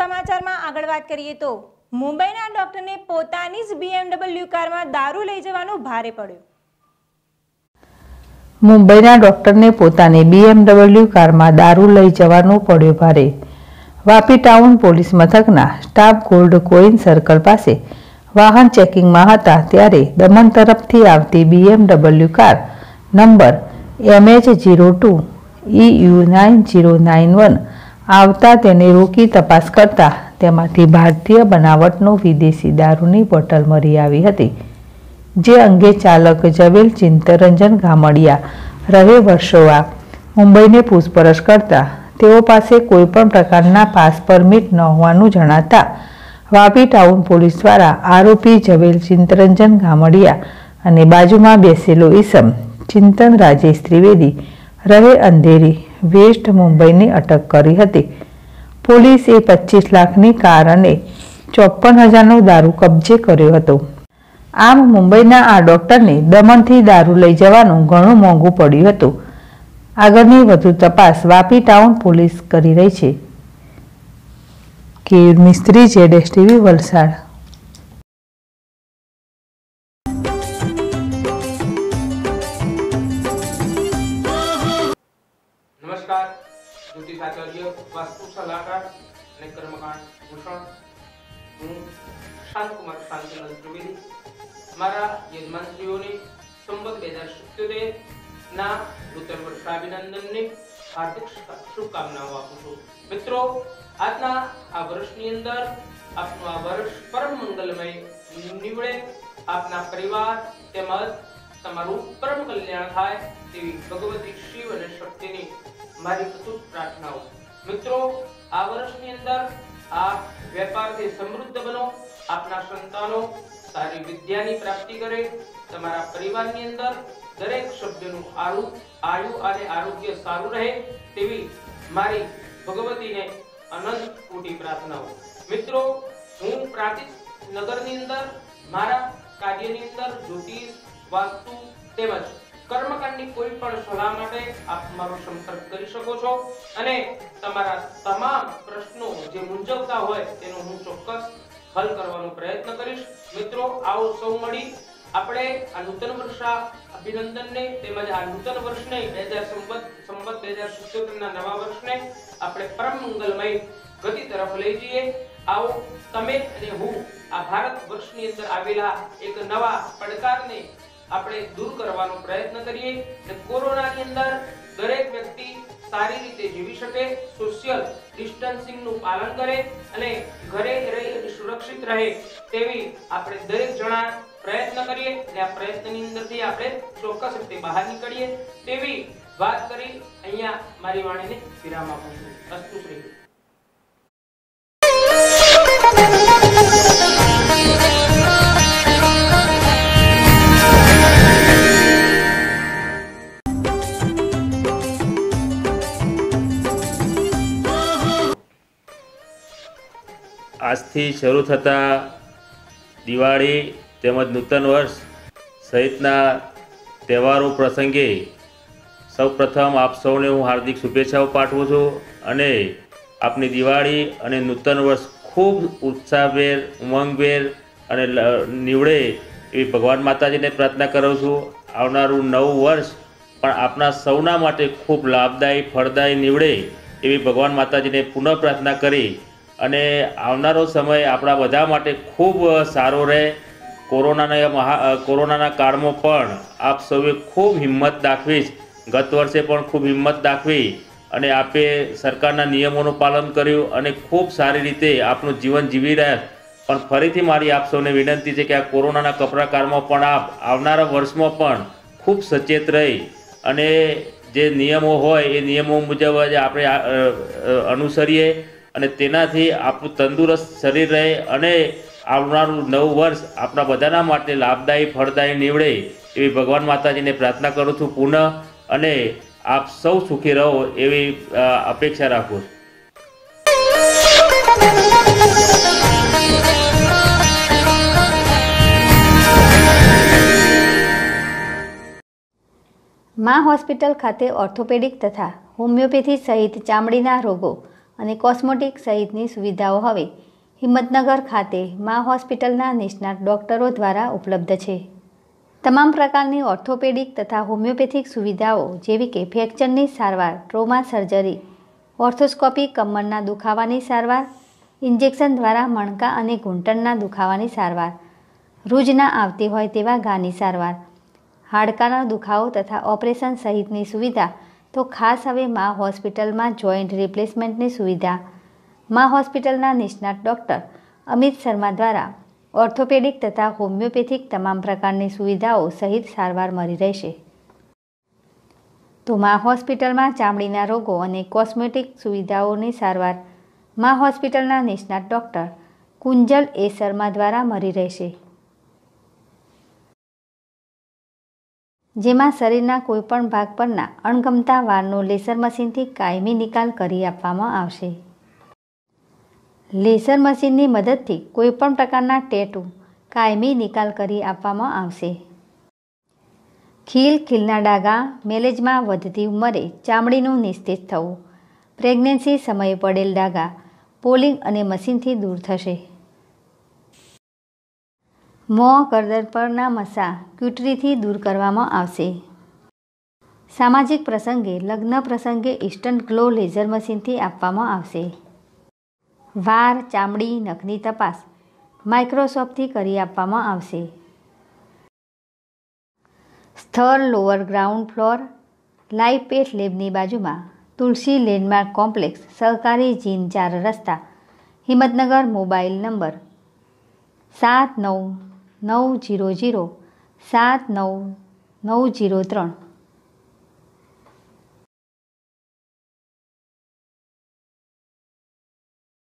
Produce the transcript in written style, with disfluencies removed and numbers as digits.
સમાચારમાં આગળ વાત કરીએ તો મુંબઈના ડોક્ટરને પોતાની જ BMW કારમાં દારૂ લઈ જવાનું ભારે પડ્યું। મુંબઈના ડોક્ટરને પોતાની BMW કારમાં દારૂ લઈ જવાનું પડ્યું ભારે। વાપી ટાઉન પોલીસ મથકના સ્ટાફ ગોલ્ડ કોઈન સર્કલ પાસે વાહન ચેકિંગમાં હતા ત્યારે દમણ તરફથી આવતી BMW car number MH02 EU9091 આવતા તેને રોકી તપાસ કરતા તેમાંથી ભારતીય બનાવટનો વિદેશી દારૂની બોટલ મળી આવી હતી, જે અંગે ચાલક જવેલ ચિંતરંજન ગામડિયા રહે વર્ષોવા મુંબઈને પૂછપરછ કરતા તેઓ પાસે કોઈપણ પ્રકારના પાસ પરમિટ ન હોવાનું જણાતા વાપી ટાઉન પોલીસ દ્વારા આરોપી જવેલ ચિંતરંજન ગામડિયા અને બાજુમાં બેસેલો ઈસમ ચિંતન રાજેશ ત્રિવેદી રહે અંધેરી વેસ્ટ મુંબઈની અટક કરી હતી। પોલીસે 25 લાખની કાર અને 54,000નો દારૂ કબજે કર્યો હતો। આમ મુંબઈના આ ડોક્ટરને દમણથી દારૂ લઈ જવાનું ઘણું મોંઘું પડ્યું હતું। આગળની વધુ તપાસ વાપી ટાઉન પોલીસ કરી રહી છે। કેયુર મિસ્ત્રી, ZSTV, વલસાડ। नमस्कार, ज्योतिष आचार्य, वास्तु सलाहकार અને કર્મકાंड ભૂષણ। હું શાંત કુમાર શાંતિલાલ ત્રિવેદી મારા યજમાનશ્રીઓને સંવત 2077 ના નૂતન વર્ષાભિનંદનની હાર્દિક શુભકામનાઓ આપું છું। મિત્રો, આજના આ વર્ષની અંદર આપનું આ વર્ષ પરમ મંગલમય નીવડે, આપના પરિવાર તેમજ તમારું પરમ કલ્યાણ થાય તેવી ભગવતી શિવ અને શક્તિની મારી અતૂટ પ્રાર્થનાઓ। મિત્રો, આ વર્ષની અંદર આપ વેપારથી સમૃદ્ધ બનો, આપના સંતાનો સારી વિદ્યાની પ્રાપ્તિ કરે, તમારા પરિવારની અંદર દરેક સભ્યનું આયુ અને આરોગ્ય સારું રહે તેવી મારી ભગવતીને અનંત કોટી પ્રાર્થનાઓ। મિત્રો, હું પ્રાંતિજ નગરની અંદર મારા કાર્યની અંદર જ્યોતિષ, વાસ્તુ તેમજ કર્મકાંડની કોઈ પણ સલાહ માટે આપ મારો સંપર્ક કરી શકો છો અને તમારા તમામ પ્રશ્નો જે મૂંઝવતા હોય તેનો હું ચોક્કસ હલ કરવાનો પ્રયત્ન કરીશ। મિત્રો, આવો સૌ મળી આપણે આ નૂતન વર્ષા અભિનંદનને તેમજ આ નૂતન વર્ષને સંવત 2077 ના નવા વર્ષને આપણે પરમ મંગલમય ગતિ તરફ લઈ જઈએ। આવો તમે અને હું આ ભારત વર્ષની અંદર આવેલા એક નવા પડકારને આપણે દૂર કરવાનો પ્રયત્ન કરીએ અને કોરોનાની અંદર દરેક વ્યક્તિ સારી રીતે જીવી શકે, સોશિયલ ડિસ્ટન્સિંગનું પાલન કરે અને ઘરે રહી સુરક્ષિત રહે તેવી આપણે દરેક જણા પ્રયત્ન કરીએ અને આ પ્રયત્નની અંદરથી આપણે ચોક્કસ રીતે બહાર નીકળીએ તેવી વાત કરી અહીંયા મારી વાણીને વિરામ આપું છું। અસ્તુ શ્રી। આજથી શરૂ થતા દિવાળી તેમજ નૂતન વર્ષ સહિતના તહેવારો પ્રસંગે સૌપ્રથમ આપ સૌને હું હાર્દિક શુભેચ્છાઓ પાઠવું છું અને આપની દિવાળી અને નૂતન વર્ષ ખૂબ ઉત્સાહભેર, ઉમંગભેર અને નીવડે એવી ભગવાન માતાજીને પ્રાર્થના કરું છું। આવનારું નવું વર્ષ પણ આપણા સૌના માટે ખૂબ લાભદાયી, ફળદાયી નીવડે એવી ભગવાન માતાજીને પુનઃ પ્રાર્થના કરી અને આવનારો સમય આપણા બધા માટે ખૂબ સારો રહે। કોરોનાના કાળમાં પણ આપ સૌએ ખૂબ હિંમત દાખવી, ગત વર્ષે પણ ખૂબ હિંમત દાખવી અને આપે સરકારના નિયમોનું પાલન કર્યું અને ખૂબ સારી રીતે આપનું જીવન જીવી રહ્યા। પણ ફરીથી મારી આપ સૌને વિનંતી છે કે આ કોરોનાના કપરા કાળમાં પણ આપ આવનારા વર્ષમાં પણ ખૂબ સચેત રહી અને જે નિયમો હોય એ નિયમો મુજબ જ આપણે અનુસરીએ અને તેનાથી આપણું તંદુરસ્ત શરીર રહે અને આવનારું નવું વર્ષ આપણા બધાના માટે લાભદાયી, ફળદાયી નીવડે એવી ભગવાન માતાજીને પ્રાર્થના કરું છું પુનઃ અને આપ સૌ સુખી રહો એવી અપેક્ષા રાખું છું। માં હોસ્પિટલ ખાતે ઓર્થોપેડિક તથા હોમિયોપેથી સહિત ચામડીના રોગો અને કોસ્મેટિક સહિતની સુવિધાઓ હવે હિંમતનગર ખાતે મા હોસ્પિટલના નિષ્ણાત ડૉક્ટરો દ્વારા ઉપલબ્ધ છે. તમામ પ્રકારની ઓર્થોપેડિક તથા હોમિયોપેથિક સુવિધાઓ જેવી કે ફ્રેક્ચરની સારવાર, ટ્રોમા સર્જરી, ઓર્થોસ્કોપી, કમરના દુખાવાની સારવાર, ઇન્જેક્શન દ્વારા મણકા અને ઘૂંટણના દુખાવાની સારવાર, રૂજ ના આવતી હોય તેવા ઘાની સારવાર, હાડકાનો દુખાવો તથા ઓપરેશન સહિતની સુવિધા તો ખાસ હવે મા હોસ્પિટલમાં જોઈન્ટ રિપ્લેસમેન્ટની સુવિધા મા હોસ્પિટલના નિષ્ણાત ડૉક્ટર અમિત શર્મા દ્વારા ઓર્થોપેડિક તથા હોમિયોપેથિક તમામ પ્રકારની સુવિધાઓ સહિત સારવાર મળી રહેશે. તો મા હોસ્પિટલમાં ચામડીના રોગો અને કોસ્મેટિક સુવિધાઓની સારવાર મા હોસ્પિટલના નિષ્ણાત ડૉક્ટર કુંજલ એ શર્મા દ્વારા મળી રહેશે, જેમાં શરીરના કોઈપણ ભાગ પરના અણગમતા વાળનો લેસર મશીનથી કાયમી નિકાલ કરી આપવામાં આવશે. લેસર મશીનની મદદથી કોઈપણ પ્રકારના ટેટુ કાયમી નિકાલ કરી આપવામાં આવશે. ખીલના ડાઘા, મેલેજમાં વધતી ઉંમરે ચામડીનું નિસ્તેજ થવું, પ્રેગ્નન્સી સમયે પડેલ ડાઘા પોલિંગ અને મશીનથી દૂર થશે. મોં, ગરદન પરના મસા ક્યુટરીથી દૂર કરવામાં આવશે. સામાજિક પ્રસંગે, લગ્ન પ્રસંગે ઇન્સ્ટન્ટ ગ્લો લેઝર મશીનથી આપવામાં આવશે. વાળ, ચામડી, નખની તપાસ માઇક્રોસ્કોપથી કરી આપવામાં આવશે. સ્થળ lower ground floor, live path લેબની બાજુમાં તુલસી લેન્ડમાર્ક કોમ્પ્લેક્સ, સહકારી જીન 4 રસ્તા, હિંમતનગર. Mobile number 7990079903.